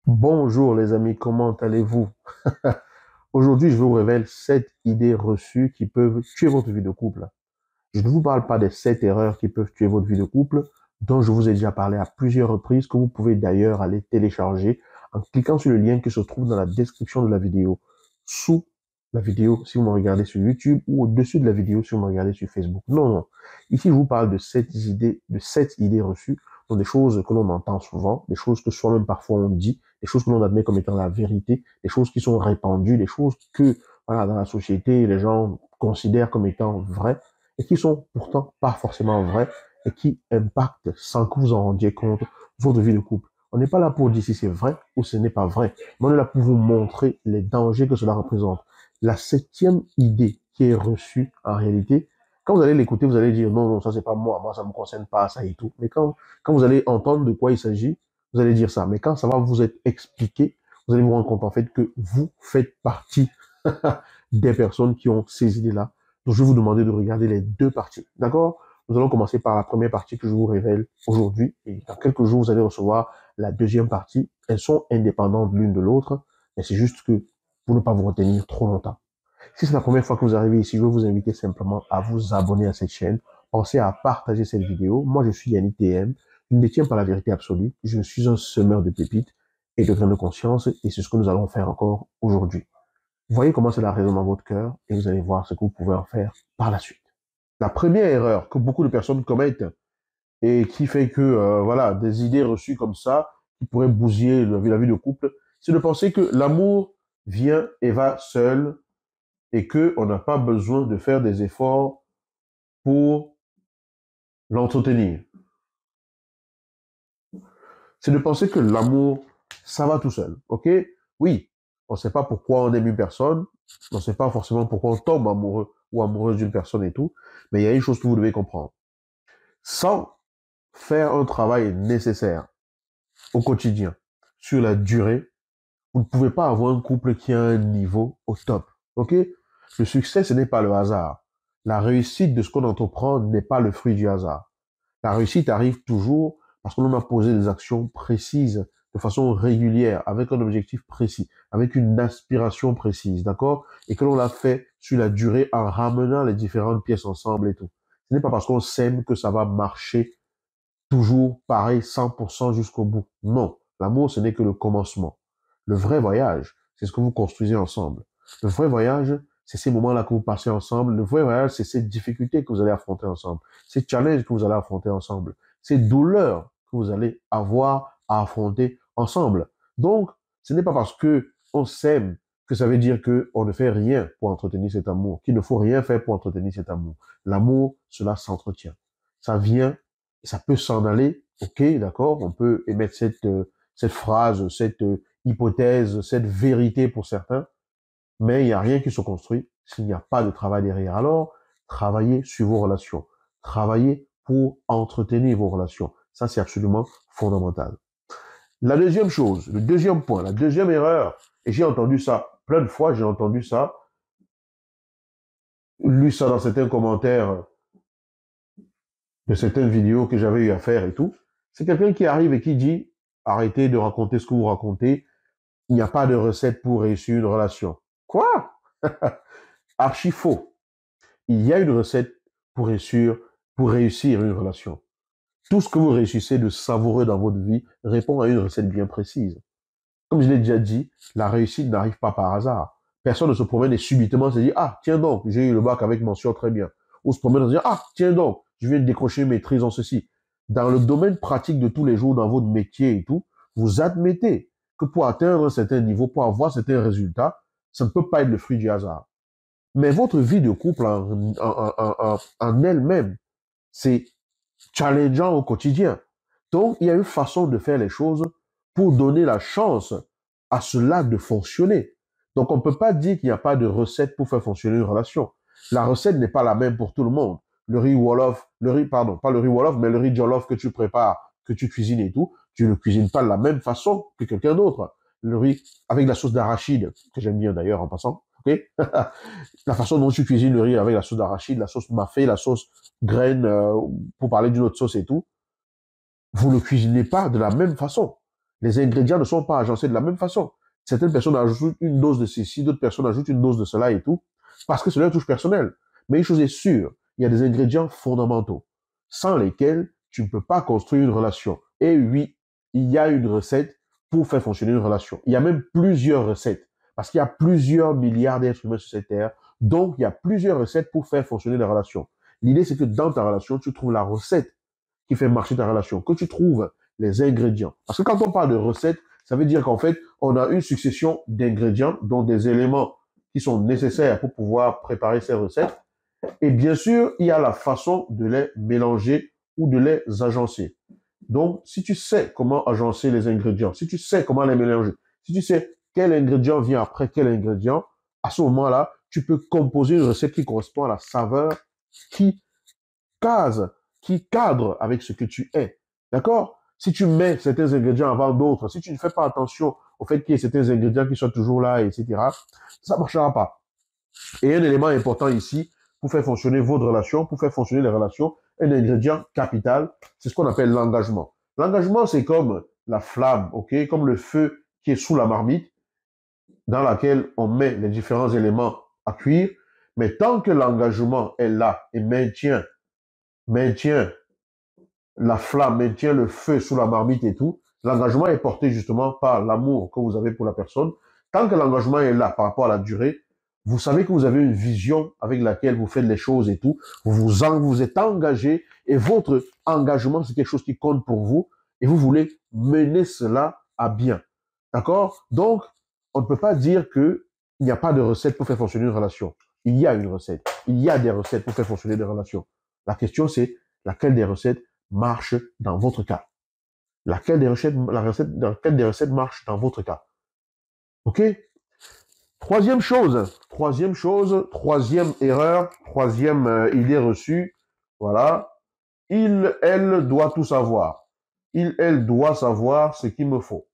Bonjour les amis, comment allez-vous? Aujourd'hui, je vous révèle 7 idées reçues qui peuvent tuer votre vie de couple. Je ne vous parle pas des 7 erreurs qui peuvent tuer votre vie de couple, dont je vous ai déjà parlé à plusieurs reprises, que vous pouvez d'ailleurs aller télécharger en cliquant sur le lien qui se trouve dans la description de la vidéo, sous la vidéo si vous me regardez sur YouTube ou au-dessus de la vidéo si vous me regardez sur Facebook. Non, non. Ici, je vous parle de 7 idées reçues, donc des choses que l'on entend souvent, des choses que soi-même parfois on dit, des choses que l'on admet comme étant la vérité, des choses qui sont répandues, des choses que, voilà, dans la société, les gens considèrent comme étant vraies et qui sont pourtant pas forcément vraies et qui impactent, sans que vous en rendiez compte, votre vie de couple. On n'est pas là pour dire si c'est vrai ou ce n'est pas vrai, mais on est là pour vous montrer les dangers que cela représente. La 7e idée qui est reçue en réalité, quand vous allez l'écouter, vous allez dire non, non, ça c'est pas moi ça me concerne pas, ça et tout. Mais quand vous allez entendre de quoi il s'agit, vous allez dire ça. Mais quand ça va vous être expliqué, vous allez vous rendre compte en fait que vous faites partie des personnes qui ont ces idées-là. Donc, je vais vous demander de regarder les deux parties. D'accord? Nous allons commencer par la première partie que je vous révèle aujourd'hui. Et dans quelques jours, vous allez recevoir la deuxième partie. Elles sont indépendantes l'une de l'autre, mais c'est juste que pour ne pas vous retenir trop longtemps. Si c'est la première fois que vous arrivez ici, je vais vous inviter simplement à vous abonner à cette chaîne. Pensez à partager cette vidéo. Moi, je suis Yannick TM. Je ne détiens pas la vérité absolue. Je suis un semeur de pépites et de grains de conscience. Et c'est ce que nous allons faire encore aujourd'hui. Voyez comment cela résonne dans votre cœur et vous allez voir ce que vous pouvez en faire par la suite. La première erreur que beaucoup de personnes commettent et qui fait que voilà des idées reçues comme ça qui pourraient bousiller la vie de couple, c'est de penser que l'amour vient et va seul et que on n'a pas besoin de faire des efforts pour l'entretenir. C'est de penser que l'amour, ça va tout seul, ok? Oui, on ne sait pas pourquoi on aime une personne, on ne sait pas forcément pourquoi on tombe amoureux ou amoureuse d'une personne et tout, mais il y a une chose que vous devez comprendre. Sans faire un travail nécessaire au quotidien, sur la durée, vous ne pouvez pas avoir un couple qui a un niveau au top, ok? Le succès, ce n'est pas le hasard. La réussite de ce qu'on entreprend n'est pas le fruit du hasard. La réussite arrive toujours parce que l'on a posé des actions précises, de façon régulière, avec un objectif précis, avec une aspiration précise, d'accord? Et que l'on l'a fait sur la durée en ramenant les différentes pièces ensemble et tout. Ce n'est pas parce qu'on s'aime que ça va marcher toujours pareil, 100% jusqu'au bout. Non, l'amour, ce n'est que le commencement. Le vrai voyage, c'est ce que vous construisez ensemble. Le vrai voyage, c'est ces moments-là que vous passez ensemble. Le vrai voyage, c'est ces difficultés que vous allez affronter ensemble, ces challenges que vous allez affronter ensemble, ces douleurs que vous allez avoir à affronter ensemble. Donc, ce n'est pas parce que on s'aime que ça veut dire que on ne fait rien pour entretenir cet amour, qu'il ne faut rien faire pour entretenir cet amour. L'amour, cela s'entretient. Ça vient, ça peut s'en aller, ok, d'accord, on peut émettre cette phrase, cette hypothèse, cette vérité pour certains, mais il n'y a rien qui se construit s'il n'y a pas de travail derrière. Alors, travaillez sur vos relations. Travaillez pour entretenir vos relations. Ça, c'est absolument fondamental. La deuxième chose, le deuxième point, la deuxième erreur, et j'ai entendu ça plein de fois, j'ai entendu ça, lu ça dans certains commentaires de certaines vidéos que j'avais eu à faire et tout, c'est quelqu'un qui arrive et qui dit, arrêtez de raconter ce que vous racontez, il n'y a pas de recette pour réussir une relation. Quoi? Archi faux. Il y a une recette pour réussir une relation. Tout ce que vous réussissez de savoureux dans votre vie répond à une recette bien précise. Comme je l'ai déjà dit, la réussite n'arrive pas par hasard. Personne ne se promène et subitement se dit, ah, tiens donc, j'ai eu le bac avec mention très bien. Ou se promène et se dit, ah, tiens donc, je viens de décrocher une maîtrise en ceci. Dans le domaine pratique de tous les jours, dans votre métier et tout, vous admettez que pour atteindre un certain niveau, pour avoir certains résultats, ça ne peut pas être le fruit du hasard. Mais votre vie de couple en elle-même, c'est challengeant au quotidien. Donc, il y a une façon de faire les choses pour donner la chance à cela de fonctionner. Donc, on ne peut pas dire qu'il n'y a pas de recette pour faire fonctionner une relation. La recette n'est pas la même pour tout le monde. Le riz Wolof, pardon, pas le riz Wolof, mais le riz Jollof que tu prépares, que tu cuisines et tout, tu ne le cuisines pas de la même façon que quelqu'un d'autre. Le riz avec la sauce d'arachide, que j'aime bien d'ailleurs en passant, ok? La façon dont tu cuisines le riz avec la sauce d'arachide, la sauce mafé, la sauce graine, pour parler d'une autre sauce et tout, vous ne le cuisinez pas de la même façon. Les ingrédients ne sont pas agencés de la même façon. Certaines personnes ajoutent une dose de ceci, d'autres personnes ajoutent une dose de cela et tout, parce que c'est leur touche personnelle. Mais une chose est sûre, il y a des ingrédients fondamentaux, sans lesquels tu ne peux pas construire une relation. Et oui, il y a une recette pour faire fonctionner une relation. Il y a même plusieurs recettes, parce qu'il y a plusieurs milliards d'êtres humains sur cette terre, donc il y a plusieurs recettes pour faire fonctionner la relation. L'idée, c'est que dans ta relation, tu trouves la recette qui fait marcher ta relation, que tu trouves les ingrédients. Parce que quand on parle de recette, ça veut dire qu'en fait, on a une succession d'ingrédients, dont des éléments qui sont nécessaires pour pouvoir préparer ces recettes. Et bien sûr, il y a la façon de les mélanger ou de les agencer. Donc, si tu sais comment agencer les ingrédients, si tu sais comment les mélanger, si tu sais quel ingrédient vient après quel ingrédient, à ce moment-là, tu peux composer une recette qui correspond à la saveur qui case, qui cadre avec ce que tu es. D'accord? Si tu mets certains ingrédients avant d'autres, si tu ne fais pas attention au fait qu'il y ait certains ingrédients qui soient toujours là, etc., ça ne marchera pas. Et un élément important ici, pour faire fonctionner votre relation, pour faire fonctionner les relations, un ingrédient capital, c'est ce qu'on appelle l'engagement. L'engagement, c'est comme la flamme, ok, comme le feu qui est sous la marmite, dans laquelle on met les différents éléments à cuire. Mais tant que l'engagement est là et maintient la flamme, maintient le feu sous la marmite et tout, l'engagement est porté justement par l'amour que vous avez pour la personne. Tant que l'engagement est là par rapport à la durée, vous savez que vous avez une vision avec laquelle vous faites les choses et tout, vous êtes engagé et votre engagement, c'est quelque chose qui compte pour vous et vous voulez mener cela à bien. D'accord? Donc, on ne peut pas dire qu'il n'y a pas de recette pour faire fonctionner une relation. Il y a une recette. Il y a des recettes pour faire fonctionner des relations. La question, c'est laquelle des recettes marche dans votre cas. Laquelle des recettes marche dans votre cas. OK? Troisième erreur, troisième idée reçue. Voilà. Elle doit tout savoir. Elle doit savoir ce qu'il me faut.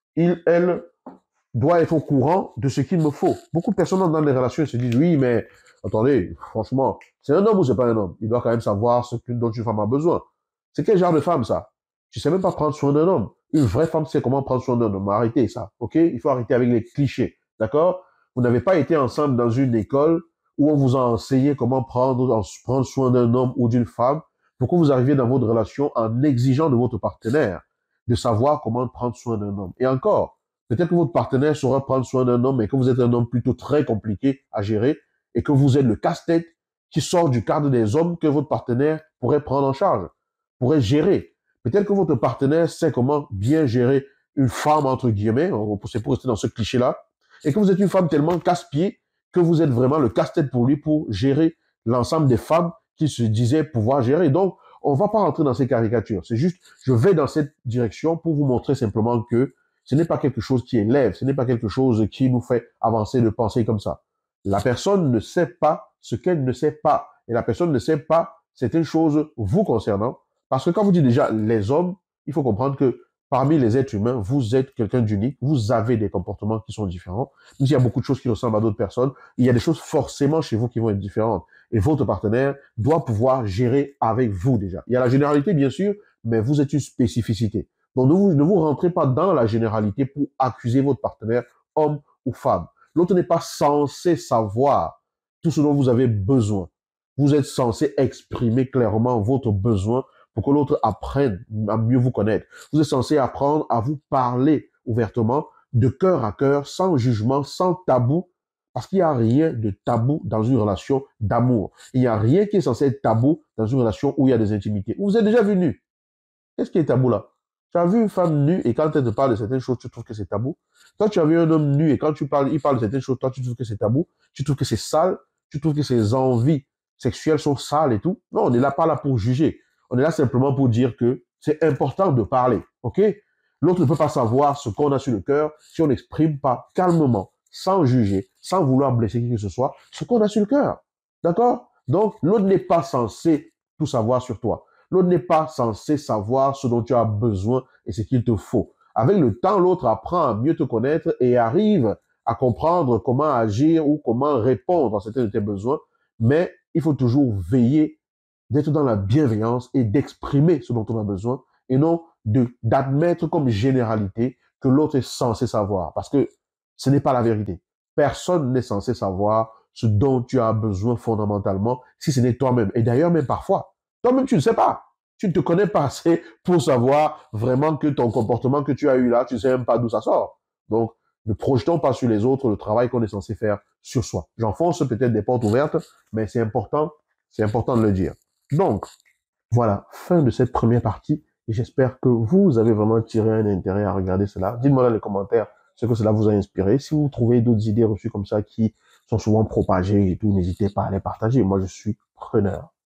Elle doit être au courant de ce qu'il me faut. Beaucoup de personnes dans les relations se disent, oui, mais attendez, franchement, c'est un homme ou c'est pas un homme? Il doit quand même savoir dont une femme a besoin. C'est quel genre de femme, ça? Tu sais même pas prendre soin d'un homme. Une vraie femme sait comment prendre soin d'un homme. Arrêtez ça, ok? Il faut arrêter avec les clichés, d'accord? Vous n'avez pas été ensemble dans une école où on vous a enseigné comment prendre soin d'un homme ou d'une femme pour que vous arriviez dans votre relation en exigeant de votre partenaire de savoir comment prendre soin d'un homme. Et encore, peut-être que votre partenaire saura prendre soin d'un homme et que vous êtes un homme plutôt très compliqué à gérer et que vous êtes le casse-tête qui sort du cadre des hommes que votre partenaire pourrait prendre en charge, pourrait gérer. Peut-être que votre partenaire sait comment bien gérer une femme, entre guillemets, c'est pour rester dans ce cliché-là, et que vous êtes une femme tellement casse-pied que vous êtes vraiment le casse-tête pour lui pour gérer l'ensemble des femmes qu'il se disait pouvoir gérer. Donc, on ne va pas rentrer dans ces caricatures. C'est juste, je vais dans cette direction pour vous montrer simplement que ce n'est pas quelque chose qui élève, ce n'est pas quelque chose qui nous fait avancer de penser comme ça. La personne ne sait pas ce qu'elle ne sait pas. Et la personne ne sait pas certaines choses vous concernant. Parce que quand vous dites déjà les hommes, il faut comprendre que parmi les êtres humains, vous êtes quelqu'un d'unique, vous avez des comportements qui sont différents. Même s'il y a beaucoup de choses qui ressemblent à d'autres personnes, il y a des choses forcément chez vous qui vont être différentes. Et votre partenaire doit pouvoir gérer avec vous déjà. Il y a la généralité, bien sûr, mais vous êtes une spécificité. Donc ne vous rentrez pas dans la généralité pour accuser votre partenaire, homme ou femme. L'autre n'est pas censé savoir tout ce dont vous avez besoin. Vous êtes censé exprimer clairement votre besoin pour que l'autre apprenne à mieux vous connaître. Vous êtes censé apprendre à vous parler ouvertement, de cœur à cœur, sans jugement, sans tabou, parce qu'il n'y a rien de tabou dans une relation d'amour. Il n'y a rien qui est censé être tabou dans une relation où il y a des intimités. Vous êtes déjà venu. Qu'est-ce qui est tabou là? Tu as vu une femme nue et quand elle te parle de certaines choses, tu trouves que c'est tabou. Toi, tu as vu un homme nu et quand il parle de certaines choses, toi, tu trouves que c'est tabou. Tu trouves que c'est sale. Tu trouves que ses envies sexuelles sont sales et tout. Non, on n'est là pas là pour juger. On est là simplement pour dire que c'est important de parler. OK? L'autre ne peut pas savoir ce qu'on a sur le cœur si on n'exprime pas calmement, sans juger, sans vouloir blesser qui que ce soit, ce qu'on a sur le cœur. D'accord? Donc, l'autre n'est pas censé tout savoir sur toi. L'autre n'est pas censé savoir ce dont tu as besoin et ce qu'il te faut. Avec le temps, l'autre apprend à mieux te connaître et arrive à comprendre comment agir ou comment répondre à certains de tes besoins. Mais il faut toujours veiller d'être dans la bienveillance et d'exprimer ce dont on a besoin et non d'admettre comme généralité que l'autre est censé savoir, parce que ce n'est pas la vérité. Personne n'est censé savoir ce dont tu as besoin fondamentalement si ce n'est toi-même. Et d'ailleurs, même parfois, toi-même, tu ne sais pas. Tu ne te connais pas assez pour savoir vraiment que ton comportement que tu as eu là, tu ne sais même pas d'où ça sort. Donc, ne projetons pas sur les autres le travail qu'on est censé faire sur soi. J'enfonce peut-être des portes ouvertes, mais c'est important de le dire. Donc, voilà, fin de cette première partie. Et j'espère que vous avez vraiment tiré un intérêt à regarder cela. Dites-moi dans les commentaires ce que cela vous a inspiré. Si vous trouvez d'autres idées reçues comme ça qui sont souvent propagées et tout, n'hésitez pas à les partager. Moi, je suis preneur.